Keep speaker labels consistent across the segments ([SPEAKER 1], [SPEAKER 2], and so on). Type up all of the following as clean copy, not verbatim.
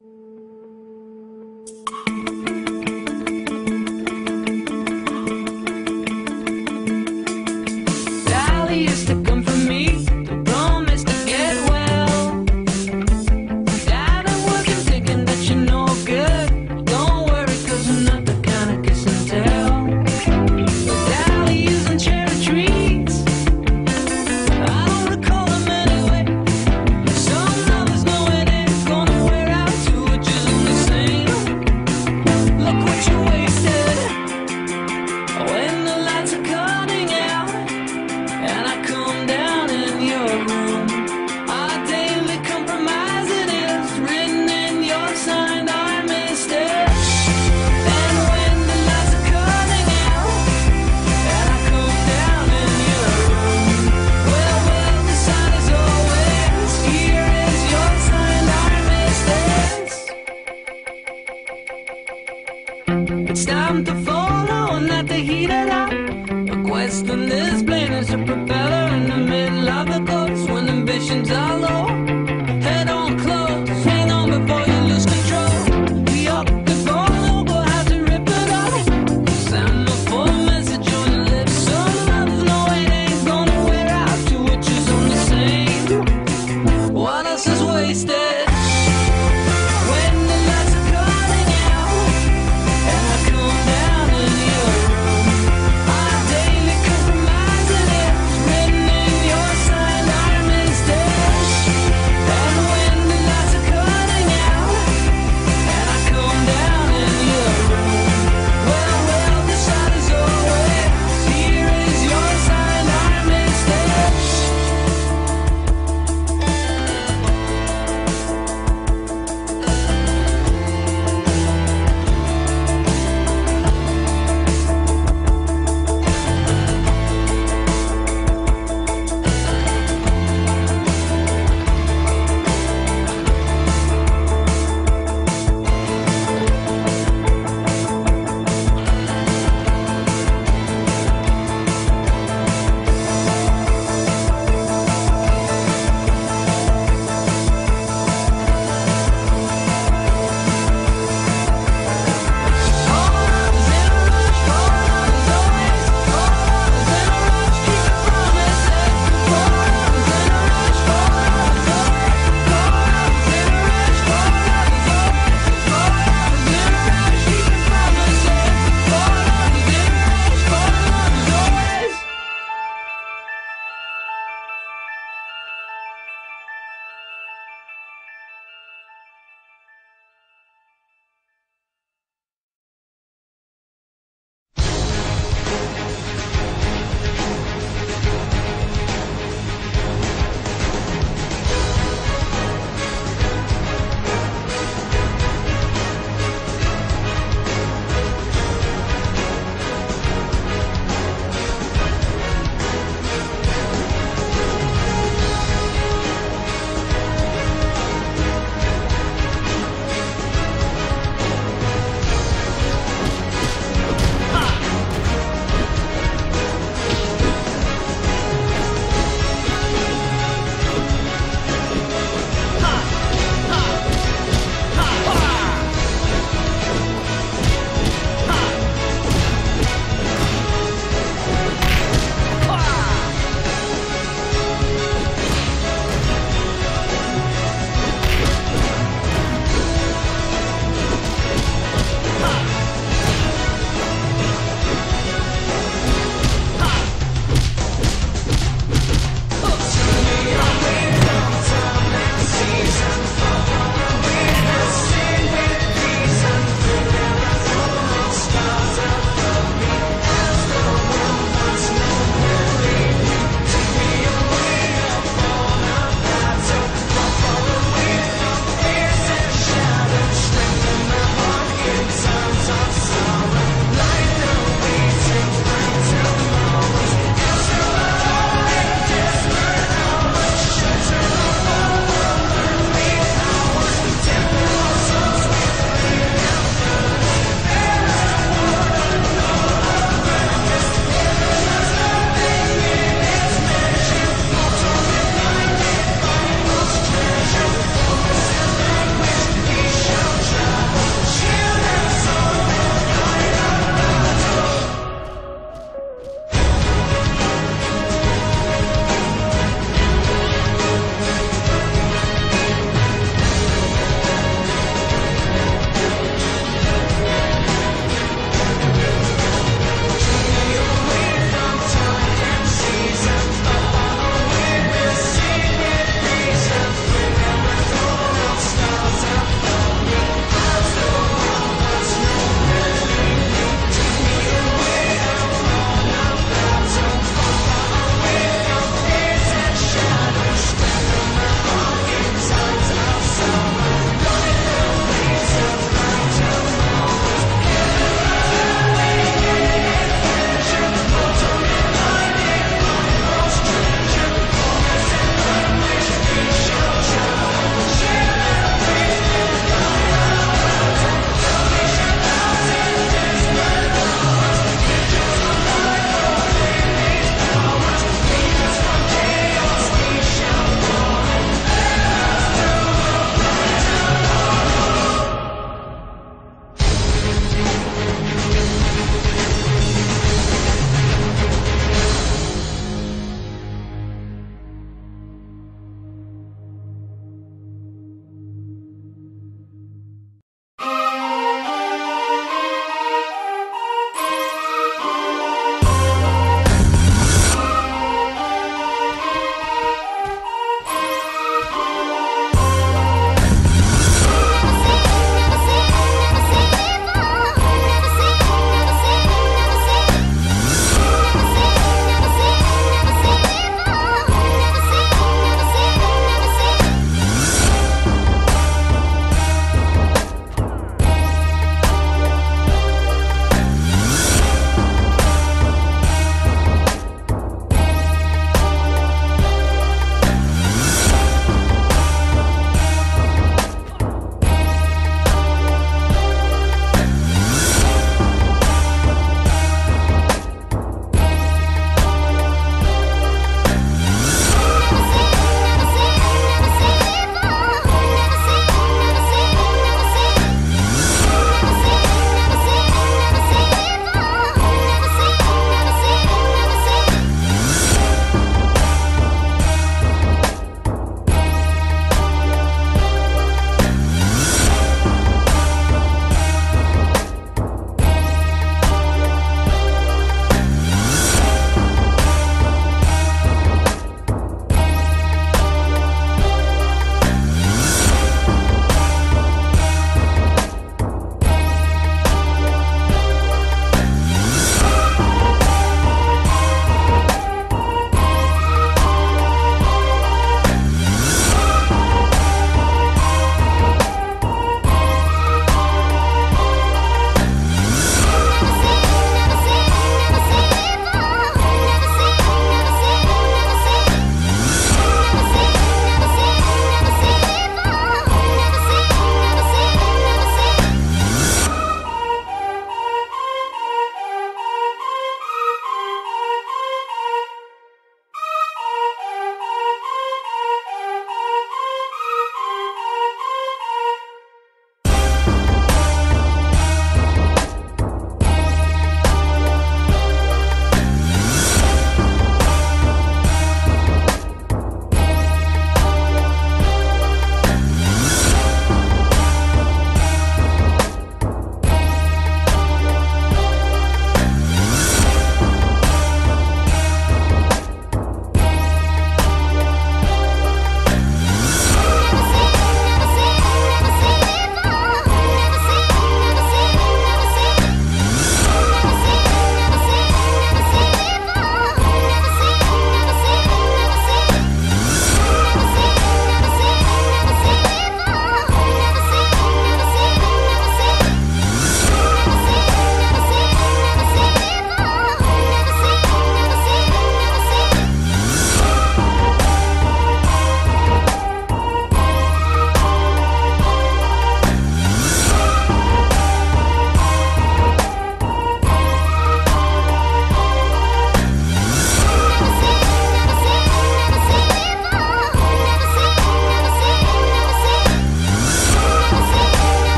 [SPEAKER 1] Sally used to come for me to promise to get well. Dad, I'm working thinking that you're no good. Don't worry, 'cause I'm not the kind of kiss and tell. Sally using cherry trees, I don't recall them anyway. Some lovers know it ain't gonna wear out to what you're only saying. Look what you wasted when the lights are cutting out and I come down in your room. Our daily compromise, it is written in your sign, I missed it. And when the lights are cutting out and I come down in your room, well, the sign is always, here is your sign, I missed it. It's time to follow and not to heat it up. The question is plain as a propeller in the middle of the course when ambitions are low. Head on close, hang on before you lose control. We up the follow, we'll have to rip it off. Send a full message on your lips. Some love, no, it ain't gonna wear out to what you're only saying. What else is wasted? When the lights are cutting out and I come down in your room, our daily compromise,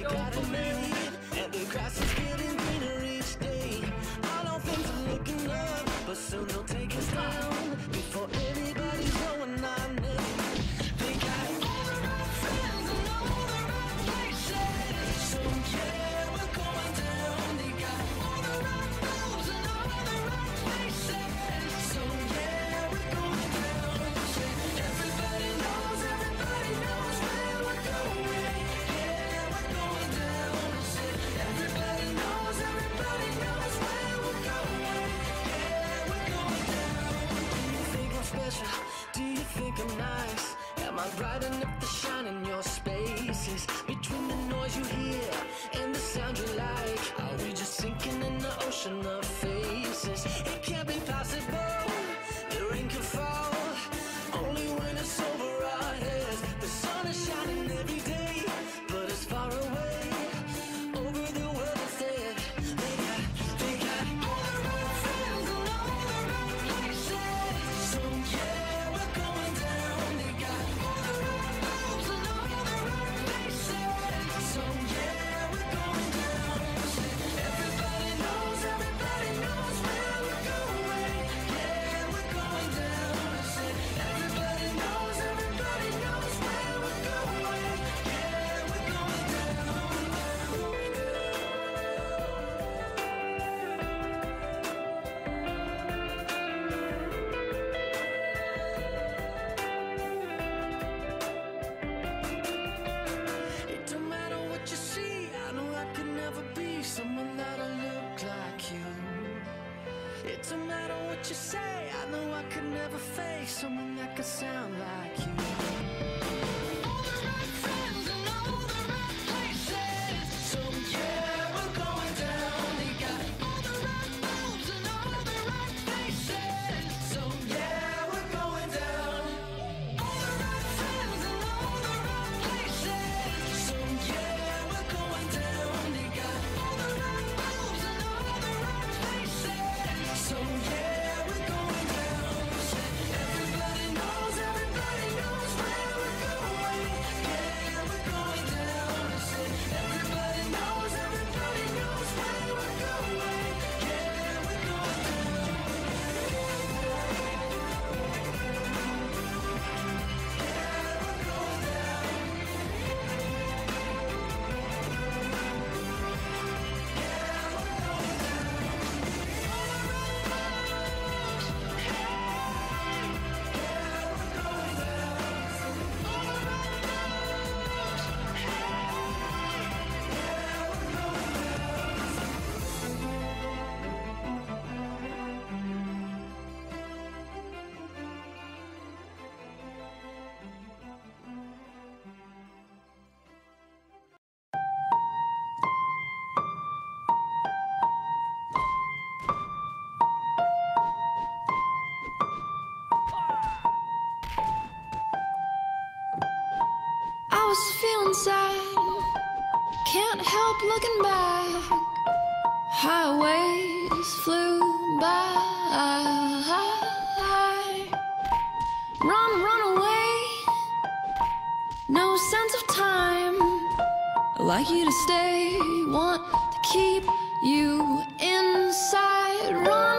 [SPEAKER 2] gotta leave, and the grass is getting greener each day. All our things are looking up, but soon they'll take us down before anybody's knowing our name. They got all the right friends and all the right places, so yeah, we're going down. They got all the right moves and all the right places, so yeah, we're going down. Say, everybody knows where we're going. Yeah, we're going down. Say, everybody knows where we're going. Yeah, we're going down. Do you think I'm special? Do you think I'm nice? Am I bright enough to shine in your spaces? Between the noise you hear and the sound you like, are we just sinking in the ocean of faces? It can't be possible. The rain can fall only when it's over our heads. The sun is shining every day, but it's far away over the world instead. They got all the right friends and all the right places, so yeah, we're going down. They got all the right moves and all the right places, so yeah, we're going down. Say, everybody knows where we're going. Yeah, we're going down. Say, everybody knows where we're going. Yeah, we're going down. It don't matter what you see, I know I could never be someone that'll look like you. It don't matter what you say, I know I could never face someone that could sound like you. All the right friends and all the right places, so yeah, we're going down. They got all the right moves and all the right places, so yeah, we're going down. All the right friends and all the right places, so yeah, we're going down. They got all the right moves and all the right places, so yeah, we're going down. Say, everybody knows where we're going. Yeah, we're going down. Say, everybody knows where we're going. Yeah, we're going
[SPEAKER 3] I was feeling sad, can't help looking back. Highways flew by. Run away, no sense of time. I'd like you to stay, want to keep you inside. Run